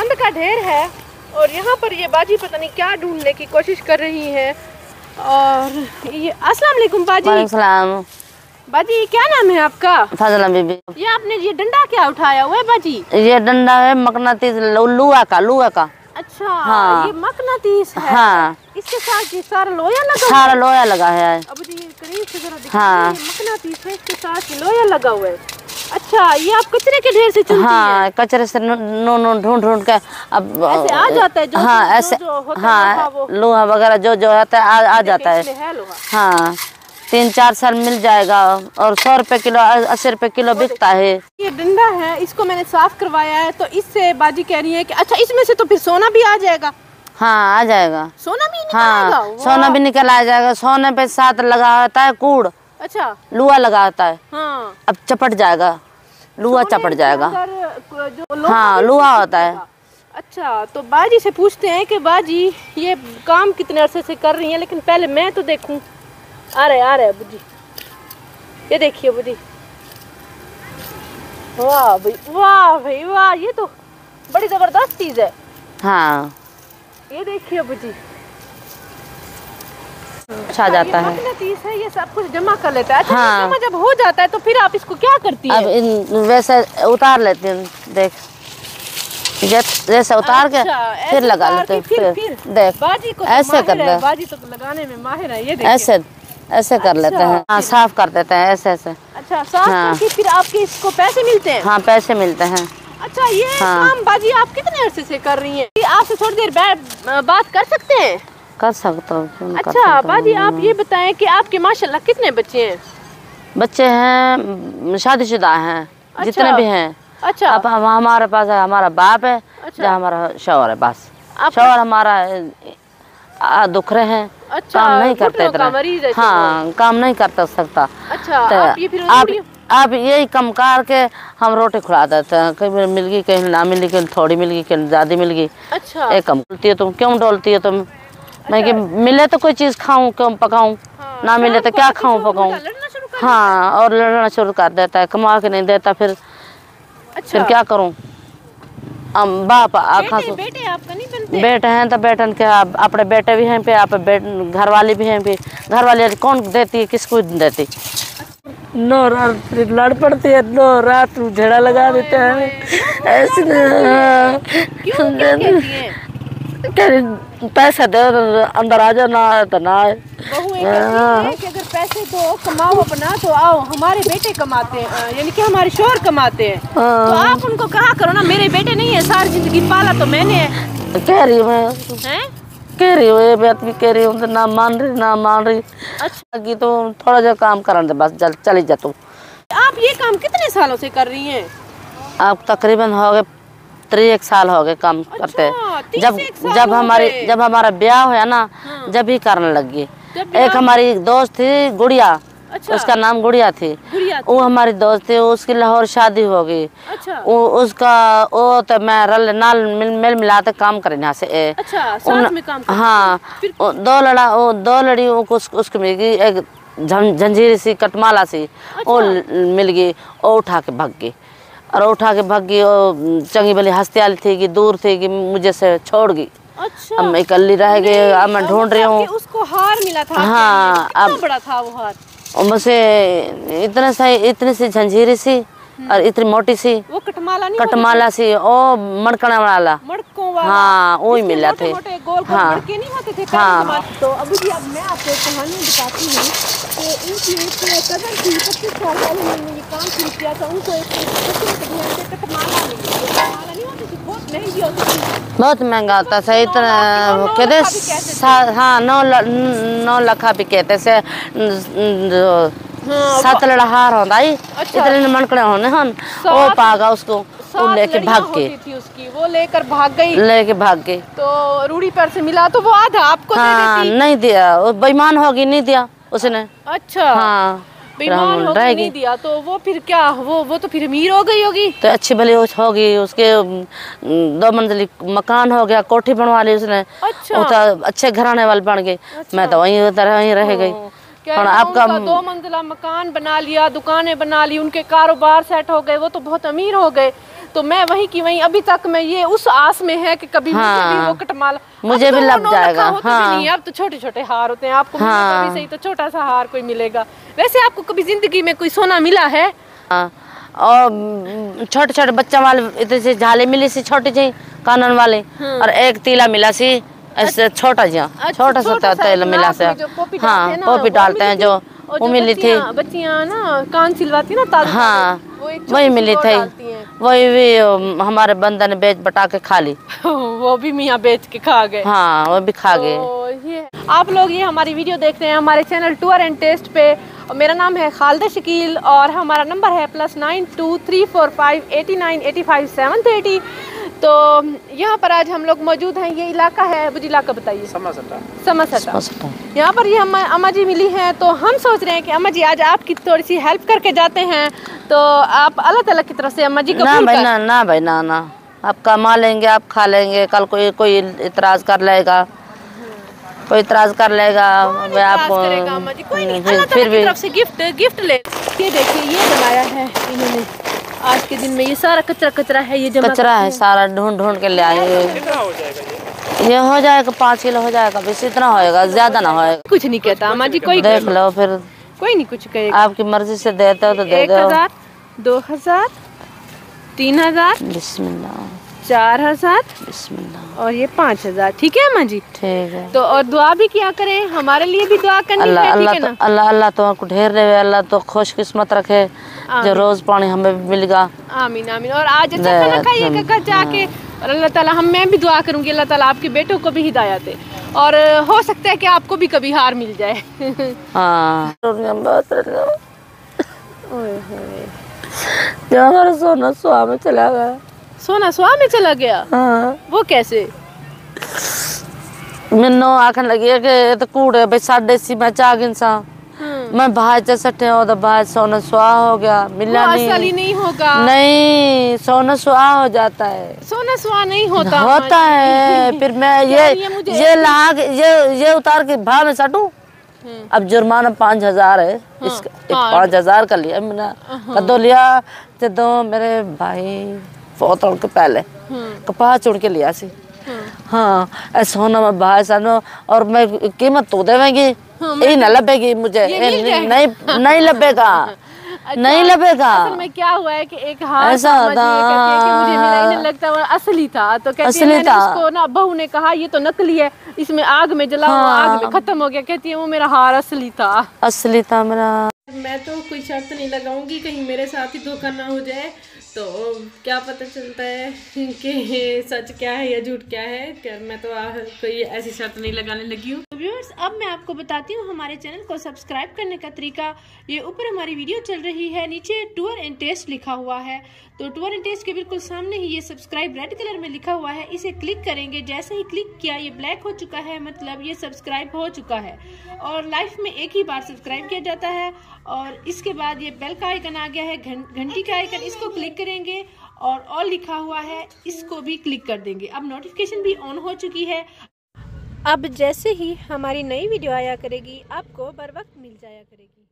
गंद का ढेर है और यहाँ पर ये बाजी पता नहीं क्या ढूंढने की कोशिश कर रही है। और ये अस्सलाम वालेकुम बाजी। वालेकुम सलाम। बाजी क्या नाम है आपका? फजला बीबी। ये आपने ये डंडा क्या उठाया हुआ है बाजी? ये डंडा है मकनातीस लुआ का। अच्छा हाँ। ये मकनातीस है। हाँ। इसके साथ ये सारा लोया लगा सारा लोया लगा है। अब ये करीब से जरा दिखाइए। हाँ। मकनातीस है, इसके साथ ये लोया लगा हुआ है। अच्छा, ये आप कचरे के ढेर से चुनती हाँ, कचरे से ढूंढ के अब ऐसे आ जाता है। जो हाँ ऐसे जो होता हाँ लोहा वगैरह जो है आ जाता है। हाँ 3-4 साल मिल जाएगा और 100 रुपए किलो 80 रुपए किलो बिकता है। ये डंडा है, इसको मैंने साफ करवाया है तो इससे बाजी कह रही है कि अच्छा इसमें से तो फिर सोना भी आ जाएगा। हाँ आ जाएगा। सोना भी निकल आएगा? सोना भी निकल आ जाएगा। सोने पे साथ लगा होता है कूड़। अच्छा लुआ लगा होता है। हाँ। अब चपट जाएगा, लुआ चपट जाएगा। हाँ लुआ होता है। अच्छा, तो बाजी से पूछते हैं कि बाजी ये काम कितने अरसे से कर रही हैं, लेकिन पहले मैं तो देखूं। आ रहे बुजी, ये देखिए बुजी। वाह भाई वाह, ये तो बड़ी जबरदस्त चीज है। हाँ ये देखिए बुजी, अच्छा जाता है। मकनातीस है, ये सब कुछ जमा कर लेता है। अच्छा, हाँ। जमा जब हो जाता है तो फिर आप इसको क्या करती हैं? अब वैसे उतार लेते हैं, देख जैसे उतार के फिर लगा लेते हैं। फिर देख बाजी को ऐसे कर ले। बाजी तो लगाने में माहिर है। ये देखिए ऐसे कर लेते हैं। हाँ साफ कर देते हैं ऐसे। अच्छा, साफ करके फिर आपके इसको पैसे मिलते हैं? हाँ पैसे मिलते हैं। अच्छा, ये काम बाजी आप कितने अरसे से कर रही हैं? आपसे थोड़ी देर बात कर सकते हैं? कर सकता हूँ। अच्छा बाजी, आप ये बताएं कि आपके माशाल्लाह कितने बच्चे हैं? बच्चे हैं, शादीशुदा हैं। अच्छा। जितने भी हैं। अच्छा। अब हमारे पास है, हमारा बाप है। अच्छा। हमारा शौहर है बस। शौहर हमारा दुख रहे हैं। अच्छा, काम नहीं करते इतना। हाँ काम नहीं कर सकता। अच्छा, तो आप ये फिर आप यही कम करके हम रोटी खुला देते हैं। कहीं मिल गई, कहीं ना मिली, कहीं थोड़ी मिल गई, कहीं ज्यादा मिल गई। अच्छा। एक कम डोलती है तुम, क्यों डोलती हो तुम? मैं कि मिले तो कोई चीज खाऊं, क्यों पकाऊं? हाँ, ना मिले तो क्या खाऊं पकाऊं? हाँ, और लड़ना शुरू कर देता है, कमा के नहीं देता फिर। अच्छा। फिर क्या करूं? बाप आँखा से बेटे आपका नहीं बनते? बेटे हैं तो बेटन के अपने बेटे भी हैं पे, आप घर वाली भी हैं पे। घर वाली कौन देती है, किसको देती? नो रात लड़ पड़ती है, नो रात झगड़ा लगा देते हैं ऐसे। पैसा दे अंदर आ जाओ, ना आए तो ना आए। बहू एक है कि अगर पैसे दो कमाओ अपना तो आओ, हमारे बेटे कमाते हैं, यानी कि हमारे शोहर कमाते हैं। तो आप उनको कहा करो ना, मेरे बेटे नहीं है, सारी जिंदगी पाला तो मैंने है। कह रही हूँ कह रही हूँ, ये बात भी कह रही हूँ, ना मान रही। अच्छा कि तो थोड़ा जा काम करने दे बस, चली जा तू। आप ये काम कितने सालों से कर रही हैं? आप तकरीबन हो गए 3 साल हो गए काम करते। जब हमारा ब्याह हुआ ना, जब ही करने लगी। एक हमारी दोस्त थी गुड़िया। अच्छा। उसका नाम गुड़िया थी। वो हमारी दोस्त थी, उसकी लाहौर शादी हो गई। अच्छा। वो तो मैं मिल मिलाते काम करे यहाँ से। अच्छा, साथ में काम करते। हाँ, दो लड़ी उसको मिल गई, एक जंजीर सी कटमाला सी। अच्छा। वो मिल गई, वो उठा के भाग गई। और उठा के भाग गई, चंगी भली हंसती वाली थी कि दूर थी कि मुझे से छोड़ गई। अच्छा। अब मैं इकल्ली रह गई, अब मैं ढूंढ रही हूँ। उसको हार मिला था। हाँ, कितना बड़ा था वो हार? मुझे इतनी सी जंजीरी सी और इतनी मोटी सी। वो कटमाला सी, ओ मड़कने वाला। हाँ वो ही मिला थे। हाँ नहीं होते थे। हाँ। तो अभी भी अब मैं आपको एक कहानी बताती हूँ कि इनकी एक कजन थी, 25 साल पहले उन्होंने ये काम शुरू किया था। उनको एक कटमाला नहीं होती थी, बहुत महंगी होती थी। बहुत महंगा होता था, इतना कहते। हाँ 9 लाख भी कहते से। 7 लड़हार होता है। अच्छा। इतने मनकड़े होने हन, वो पागा उसको, वो लेके भाग के। उसकी वो लेकर भाग गई। तो रूढ़ी पर से मिला तो वो आधा आपको दे देती। नहीं दिया, वो बेईमान होगी, नहीं दिया उसने। अच्छा। हाँ बेईमान होगी, नहीं दिया तो वो फिर क्या, वो तो फिर अमीर हो गई होगी। तो अच्छी भली होगी, उसके 2 मंजिली मकान हो गया, कोठी बनवा ली उसने। अच्छा। वो तो अच्छे घराने वाले बन गए। अच्छा। मैं तो वहीं रह गई। आपका 2 मंजिला मकान बना लिया, दुकानें बना ली, उनके कारोबार सेट हो गए, वो तो बहुत अमीर हो गए। तो मैं वहीं की वहीं अभी तक मैं ये उस आस में है कि कभी मुझे भी वो कटमाला मुझे भी लग जाएगा। हाँ नहीं, अब तो छोटे छोटे हार होते हैं, आपको मिलेगा भी सही तो छोटा सा हार कोई मिलेगा। वैसे आपको कभी जिंदगी में कोई सोना मिला है? और छोटे छोटे बच्चा वाले इतने से झाले मिली सी छोटी सी कानन वाले, और एक तीला मिला सी ऐसे छोटा सा तेल मिला से। हाँ पोपी डालते हैं जो वो मिली थी। बच्चियां ना कान सिलवाती ना तार, हाँ वही मिली थी, वही भी हमारे बंदा ने बेच बटा के खा ली। वो भी मियाँ बेच के खा गए। हाँ वो भी खा गए। ये आप लोग ये हमारी वीडियो देख रहे हैं हमारे चैनल टूर एंड टेस्ट पे। मेरा नाम है खालिदा शकील और हमारा नंबर है +923458985730। तो यहाँ पर आज हम लोग मौजूद हैं। ये इलाका है, मुझे इलाका बताइए। समसटा। यहाँ पर ये हम अम्मा जी मिली हैं, तो हम सोच रहे हैं कि अम्मा जी आज आपकी थोड़ी सी हेल्प करके जाते हैं। तो आप अल्लाह ताला की तरफ से अम्मा जी को ना भाई ना आप कमा लेंगे, आप खा लेंगे। कल कोई इतराज कर लेगा, कोई इतराज कर लेगा आपको फिर भी तरफ से गिफ्ट ले। ये देखिए ये बनाया है इन्होंने आज के दिन में। ये सारा कचरा है, ये जमा कचरा है सारा, ढूंढ के ले आए। ये हो जाएगा 5 किलो हो जाएगा, बस इतना होएगा, ज्यादा ना होएगा। कुछ नहीं कहता अम्मा जी, कोई देख लो फिर, कोई नहीं कुछ कहेगा। आपकी मर्जी से देते हो तो दे दो। 1000 2000 3000 बिस्मिल्लाह 4000 बिस्मिल्लाह और ये 5000। ठीक है अम्मा जी? ठीक है। तो और दुआ भी किया करें, हमारे लिए भी दुआ करनी है, ठीक है ना? अल्लाह तो ढेर रहे, अल्लाह तो खुशकिस्मत रखे जो रोज पानी हमें मिलेगा। आमीन आमीन। और आज अच्छा खाना खाइएगा घर जाके, और अल्लाह ताला मैं भी दुआ करूंगी अल्लाह ताला आपके बेटों को भी हिदायत दे, और हो सकता है कि आपको भी कभी हार मिल जाए। हाँ हमारा सोना सुहा में चला गया। सोना सुहा में चला गया? हाँ। वो कैसे? मैनू आखन लगी है कि तो कूड़े भाई साढ़े सी मैं चाग इंसान मैं बाहर च सटे हो तो बाहर सोना सुहा हो गया, मिला नहीं। असली नहीं होगा, नहीं सोना सुहा हो जाता है। सोना सुहा नहीं होता है। फिर मैं ये लाग ये उतार के भाव में सटू। अब जुर्माना 5000 है, इसका 5000 का लिया मैंने। कदों लिया जदों मेरे भाई फौत होने के पहले कपास चुन के लिया सी। हाँ ऐसा सोना मैं बाहर सानो, और मैं कीमत तो देवेंगी, ये ना लबेगी मुझे, नहीं लबेगा। नहीं लबेगा। असल में क्या हुआ है कि एक हाथ ऐसा था मुझे मिला, इन्हें लगता है असली था, तो कहती है इसको ना बहू ने कहा ये तो नकली है, इसमें आग में जला हुआ, आग में खत्म हो गया। कहती है वो मेरा हार असली था मेरा। मैं तो कोई शर्त नहीं लगाऊंगी कहीं मेरे साथ ही धोखा ना हो जाए, तो क्या पता चलता है कि सच क्या है या झूठ क्या है। क्या मैं तो कोई ऐसी शर्त नहीं लगाने लगी हूँ। तो व्यूअर्स अब मैं आपको बताती हूँ हमारे चैनल को सब्सक्राइब करने का तरीका। ये ऊपर हमारी वीडियो चल रही है, नीचे टूर एंड टेस्ट लिखा हुआ है, तो टूर एंड टेस्ट के बिल्कुल सामने ही ये सब्सक्राइब रेड कलर में लिखा हुआ है, इसे क्लिक करेंगे। जैसे ही क्लिक किया ये ब्लैक हो चुका है, मतलब ये सब्सक्राइब हो चुका है, और लाइफ में एक ही बार सब्सक्राइब किया जाता है। और इसके बाद ये बेल का आइकन आ गया है, घंटी का आइकन, इसको क्लिक करेंगे, और ऑल लिखा हुआ है इसको भी क्लिक कर देंगे। अब नोटिफिकेशन भी ऑन हो चुकी है। अब जैसे ही हमारी नई वीडियो आया करेगी आपको बर वक्त मिल जाया करेगी।